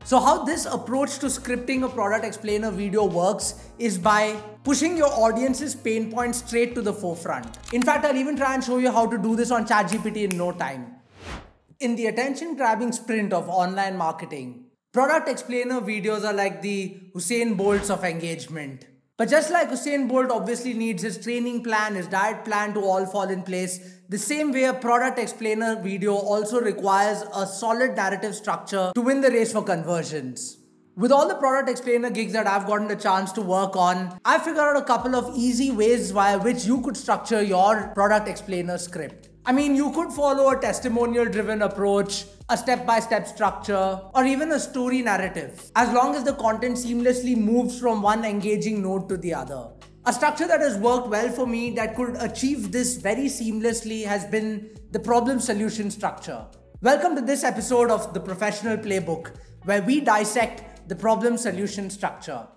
So how this approach to scripting a product explainer video works is by pushing your audience's pain points straight to the forefront. In fact, I'll even try and show you how to do this on ChatGPT in no time. In the attention-grabbing sprint of online marketing, product explainer videos are like the Usain Bolts of engagement. But just like Usain Bolt obviously needs his training plan, his diet plan to all fall in place, the same way a product explainer video also requires a solid narrative structure to win the race for conversions. With all the product explainer gigs that I've gotten the chance to work on, I've figured out a couple of easy ways via which you could structure your product explainer script. I mean, you could follow a testimonial-driven approach, a step-by-step structure, or even a story narrative, as long as the content seamlessly moves from one engaging node to the other. A structure that has worked well for me that could achieve this very seamlessly has been the problem-solution structure. Welcome to this episode of The Professional Playbook, where we dissect the problem-solution structure.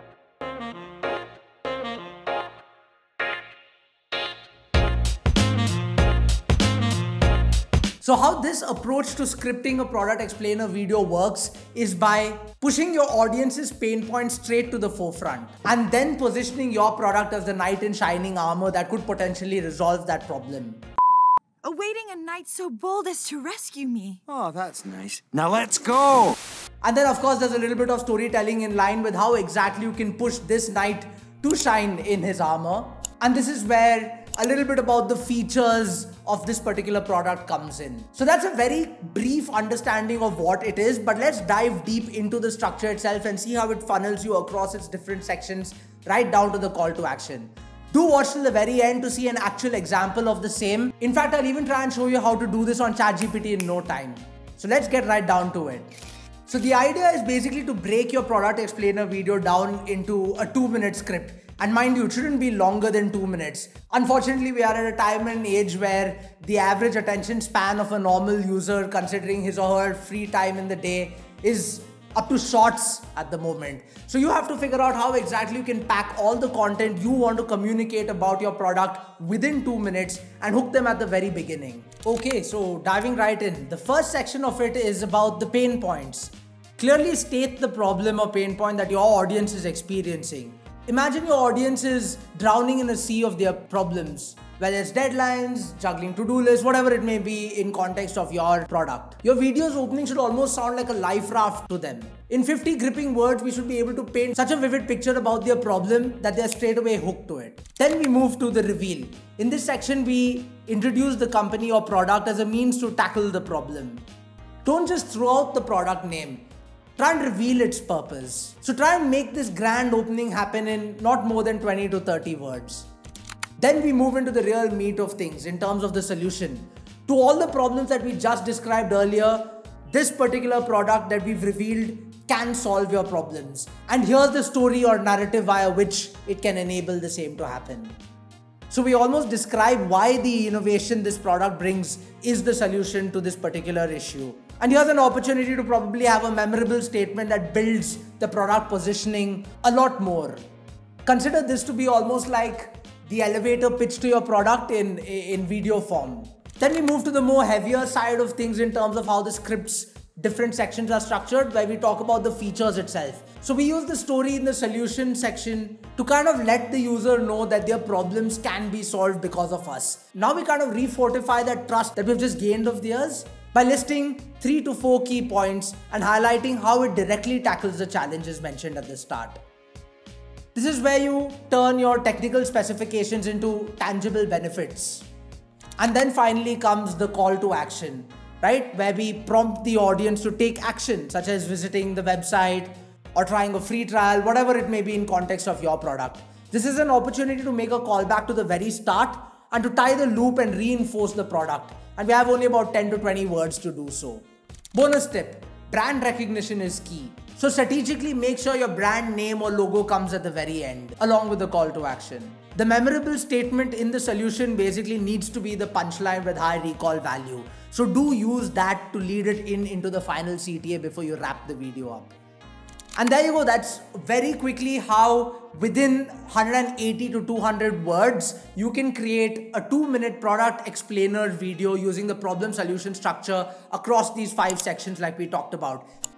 So how this approach to scripting a product explainer video works is by pushing your audience's pain points straight to the forefront and then positioning your product as the knight in shining armor that could potentially resolve that problem. Awaiting a knight so bold as to rescue me. Oh, that's nice. Now let's go! And then of course there's a little bit of storytelling in line with how exactly you can push this knight to shine in his armor. And this is where a little bit about the features of this particular product comes in. So that's a very brief understanding of what it is, but let's dive deep into the structure itself and see how it funnels you across its different sections right down to the call to action. Do watch till the very end to see an actual example of the same. In fact, I'll even try and show you how to do this on ChatGPT in no time. So let's get right down to it. So the idea is basically to break your product explainer video down into a 2-minute script. And mind you, it shouldn't be longer than 2 minutes. Unfortunately, we are at a time and age where the average attention span of a normal user, considering his or her free time in the day, is up to shorts at the moment. So you have to figure out how exactly you can pack all the content you want to communicate about your product within 2 minutes and hook them at the very beginning. Okay, so diving right in. The first section of it is about the pain points. Clearly state the problem or pain point that your audience is experiencing. Imagine your audience is drowning in a sea of their problems, whether it's deadlines, juggling to-do lists, whatever it may be in context of your product. Your video's opening should almost sound like a life raft to them. In 50 gripping words, we should be able to paint such a vivid picture about their problem that they're straight away hooked to it. Then we move to the reveal. In this section, we introduce the company or product as a means to tackle the problem. Don't just throw out the product name. Try and reveal its purpose. So try and make this grand opening happen in not more than 20 to 30 words. Then we move into the real meat of things in terms of the solution. To all the problems that we just described earlier, this particular product that we've revealed can solve your problems. And here's the story or narrative via which it can enable the same to happen. So we almost describe why the innovation this product brings is the solution to this particular issue. And here's an opportunity to probably have a memorable statement that builds the product positioning a lot more. Consider this to be almost like the elevator pitch to your product in video form. Then we move to the more heavier side of things in terms of how the script's different sections are structured, where we talk about the features itself. So we use the story in the solution section to kind of let the user know that their problems can be solved because of us. Now we kind of refortify that trust that we've just gained of theirs by listing 3 to 4 key points and highlighting how it directly tackles the challenges mentioned at the start. This is where you turn your technical specifications into tangible benefits. And then finally comes the call to action, right? Where we prompt the audience to take action, such as visiting the website or trying a free trial, whatever it may be in context of your product. This is an opportunity to make a call back to the very start and to tie the loop and reinforce the product. And we have only about 10 to 20 words to do so. Bonus tip, brand recognition is key. So strategically make sure your brand name or logo comes at the very end, along with the call to action. The memorable statement in the solution basically needs to be the punchline with high recall value. So do use that to lead it into the final CTA before you wrap the video up. And there you go, that's very quickly how within 180 to 200 words, you can create a 2-minute product explainer video using the problem solution structure across these 5 sections like we talked about.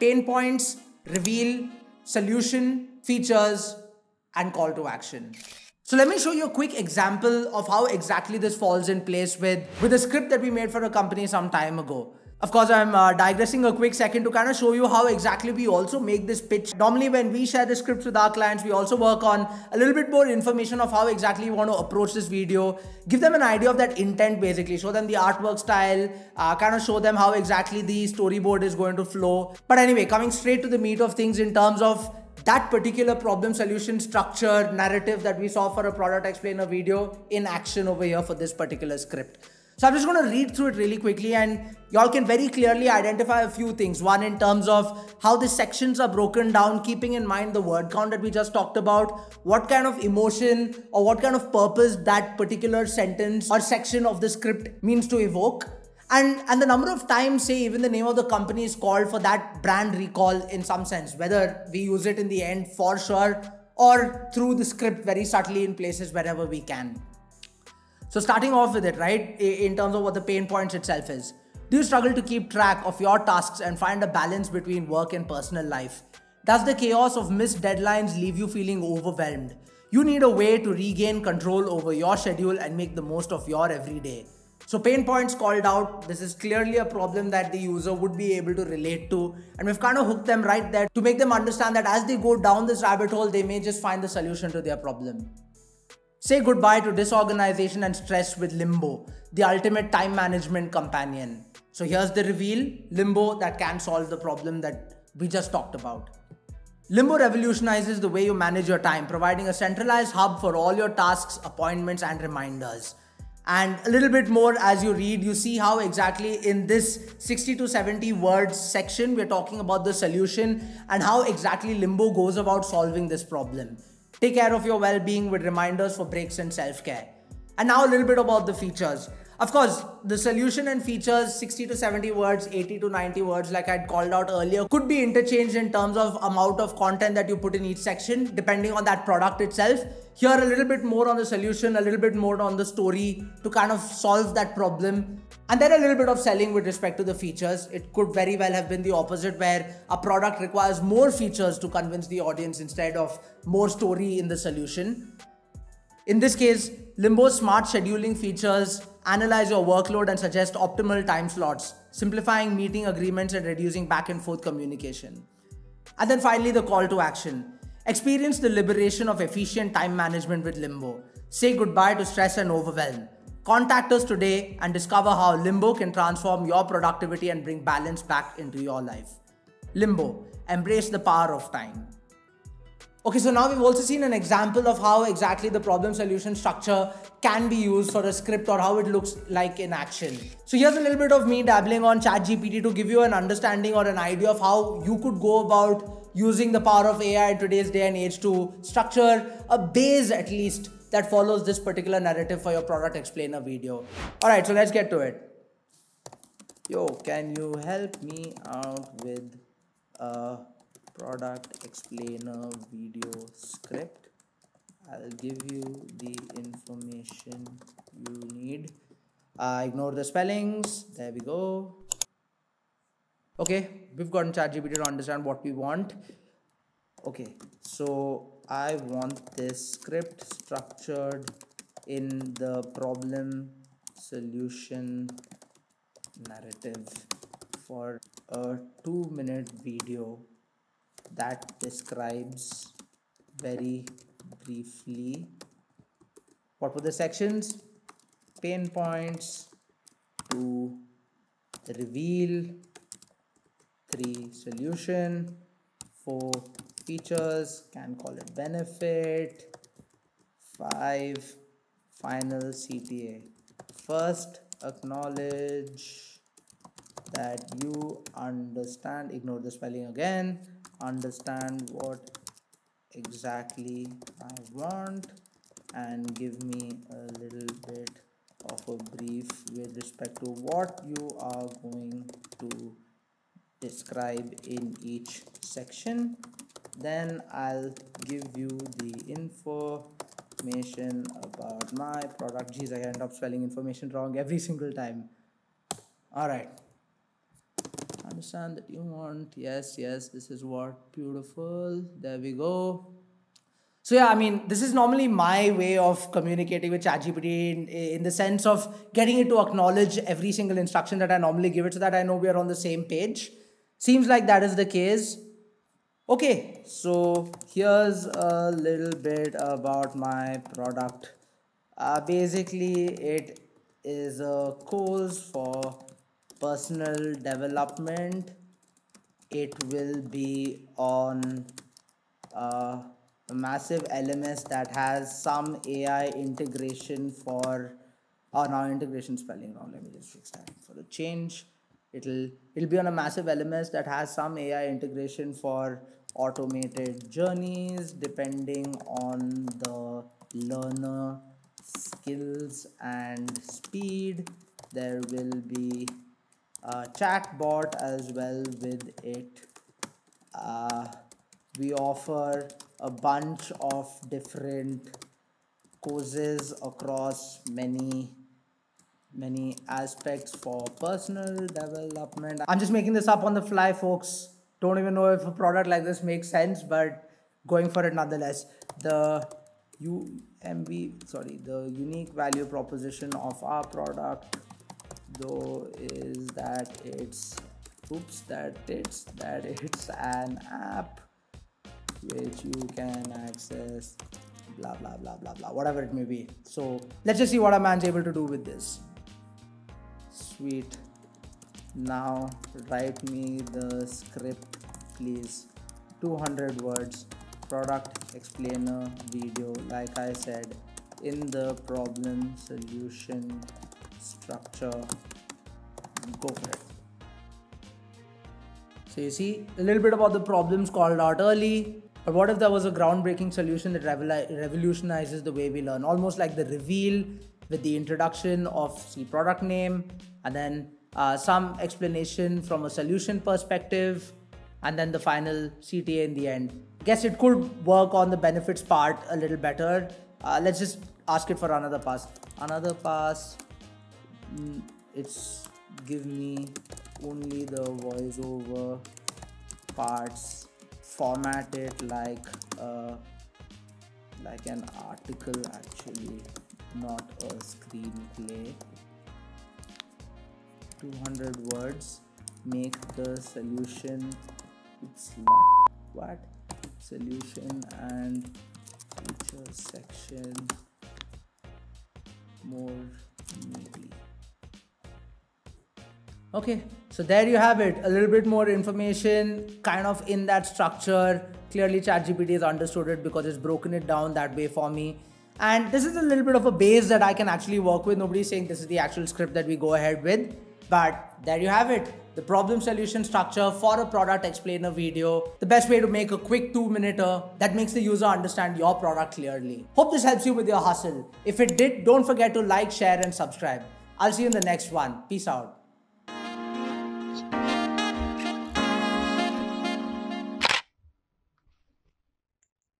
pain points, reveal, solution, features, and call to action. So let me show you a quick example of how exactly this falls in place with a script that we made for a company some time ago. Of course, I'm digressing a quick second to kind of show you how exactly we also make this pitch. Normally, when we share the scripts with our clients, we also work on a little bit more information of how exactly we want to approach this video, give them an idea of that intent basically, show them the artwork style, kind of show them how exactly the storyboard is going to flow. But anyway, coming straight to the meat of things in terms of that particular problem solution structure narrative that we saw for a product explainer video in action over here for this particular script. So I'm just going to read through it really quickly and y'all can very clearly identify a few things. One, in terms of how the sections are broken down, keeping in mind the word count that we just talked about, what kind of emotion or what kind of purpose that particular sentence or section of the script means to evoke. And the number of times, say, even the name of the company is called for that brand recall in some sense, whether we use it in the end for sure or through the script very subtly in places wherever we can. So starting off with it, right, in terms of what the pain points itself is. Do you struggle to keep track of your tasks and find a balance between work and personal life? Does the chaos of missed deadlines leave you feeling overwhelmed? You need a way to regain control over your schedule and make the most of your everyday. So pain points called out. This is clearly a problem that the user would be able to relate to. And we've kind of hooked them right there to make them understand that as they go down this rabbit hole, they may just find the solution to their problem. Say goodbye to disorganization and stress with Limbo, the ultimate time management companion. So here's the reveal, Limbo that can solve the problem that we just talked about. Limbo revolutionizes the way you manage your time, providing a centralized hub for all your tasks, appointments, and reminders. And a little bit more as you read, you see how exactly in this 60 to 70 words section, we're talking about the solution and how exactly Limbo goes about solving this problem. Take care of your well-being with reminders for breaks and self-care. And now a little bit about the features. Of course, the solution and features, 60 to 70 words, 80 to 90 words, like I'd called out earlier, could be interchanged in terms of amount of content that you put in each section, depending on that product itself. Here, a little bit more on the solution, a little bit more on the story to kind of solve that problem. And then a little bit of selling with respect to the features. It could very well have been the opposite, where a product requires more features to convince the audience instead of more story in the solution. In this case, Limbo's smart scheduling features analyze your workload and suggest optimal time slots, simplifying meeting agreements and reducing back and forth communication. And then finally, the call to action. Experience the liberation of efficient time management with Limbo. Say goodbye to stress and overwhelm. Contact us today and discover how Limbo can transform your productivity and bring balance back into your life. Limbo, embrace the power of time. Okay, so now we've also seen an example of how exactly the problem solution structure can be used for a script or how it looks like in action. So here's a little bit of me dabbling on ChatGPT to give you an understanding or an idea of how you could go about using the power of AI in today's day and age to structure a base at least that follows this particular narrative for your product explainer video. Alright, so let's get to it. Yo, can you help me out with a product explainer video script? I'll give you the information you need. Ignore the spellings. There we go. Okay, we've gotten ChatGPT to understand what we want. Okay, so I want this script structured in the problem solution narrative for a 2-minute video that describes very briefly what were the sections, pain points, 2 reveal, 3 solution, 4 features, can call it benefit, 5 final CTA. First, acknowledge that you understand, ignore the spelling again, understand what exactly I want and give me a little bit of a brief with respect to what you are going to describe in each section. Then I'll give you the information about my product. Geez, I end up spelling information wrong every single time. Alright, understand that you want. Yes, this is what. Beautiful. There we go. So yeah, I mean, this is normally my way of communicating with ChatGPT in the sense of getting it to acknowledge every single instruction that I normally give it so that I know we are on the same page. Seems like that is the case. Okay, so here's a little bit about my product. Basically, it is a course for personal development. It will be on a massive LMS that has some AI integration for. Oh, now integration spelling wrong. Let me just fix that for a change. It'll be on a massive LMS that has some AI integration for automated journeys depending on the learner skills and speed. There will be a chat bot as well with it. We offer a bunch of different courses across many aspects for personal development. I'm just making this up on the fly, folks. Don't even know if a product like this makes sense, but going for it nonetheless. The unique value proposition of our product though is that it's an app which you can access, blah blah blah blah blah, whatever it may be. So let's just see what a man's able to do with this. Sweet. Now write me the script, please. 200 words. Product explainer video, like I said, in the problem solution structure. Go for it. So you see a little bit about the problems called out early. But what if there was a groundbreaking solution that revolutionizes the way we learn? Almost like the reveal with the introduction of the product name, and then some explanation from a solution perspective, and then the final CTA in the end. I guess it could work on the benefits part a little better. Let's just ask it for another pass. Another pass. It's give me only the voiceover parts. Format it like an article, actually, not a screenplay. 200 words. Make the solution. It's not what solution and feature section more meaty. Okay, so there you have it. A little bit more information kind of in that structure. Clearly ChatGPT has understood it because it's broken it down that way for me. And this is a little bit of a base that I can actually work with. Nobody's saying this is the actual script that we go ahead with. But there you have it. The problem solution structure for a product explainer video. The best way to make a quick 2-minute that makes the user understand your product clearly. Hope this helps you with your hustle. If it did, don't forget to like, share and subscribe. I'll see you in the next one. Peace out.